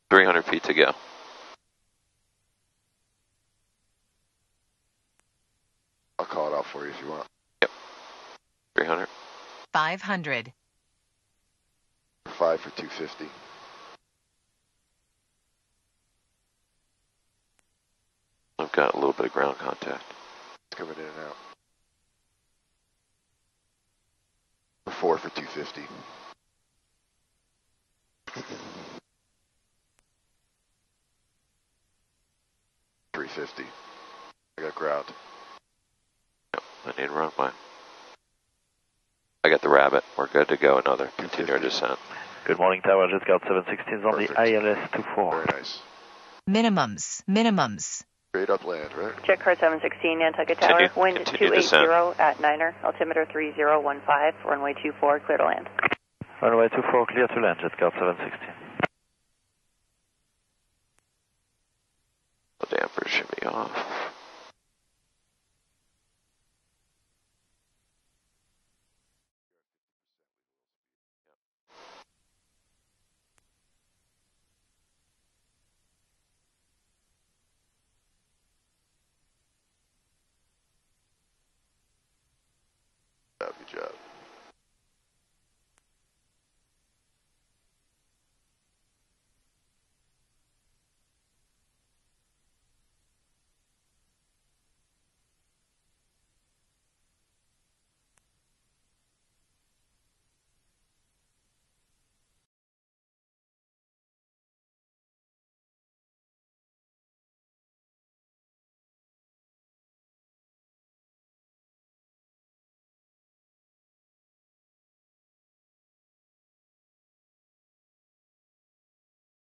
300 feet to go. I'll call it out for you if you want. Yep. 300. 500. 5 for 250. I've got a little bit of ground contact. It's coming in and out. 4 for 250. $350. I got ground. Yep, I need runway. I got the rabbit. We're good to go. Another. Continue our descent. Good morning, Tower Jet Scout 716 on Perfect. the ILS 24. Very nice. Minimums. Straight up land, right? Jet car 716, Nantucket Tower. Wind 280 at Niner. Altimeter 3015. Runway 24, clear to land. Runway 24, clear to land, Jet Scout 716. The dampers should be off.